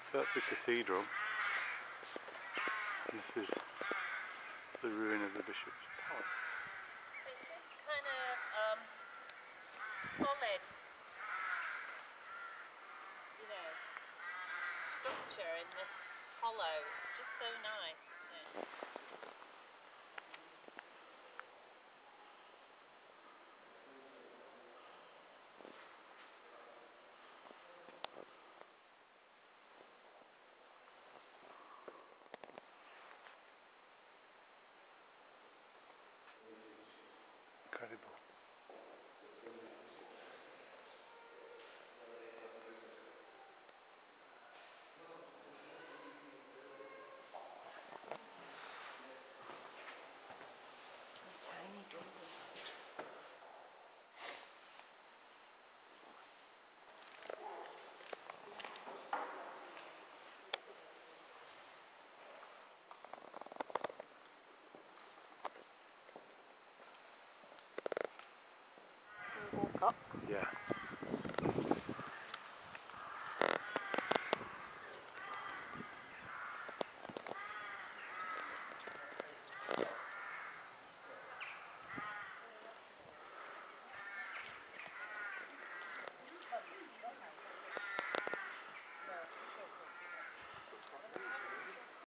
That's the cathedral. This is the ruin of the bishop's palace. It's this kind of solid, you know, structure in this hollow. It's just so nice, isn't it? Incredible. These tiny drumlins. Walk up. Yeah.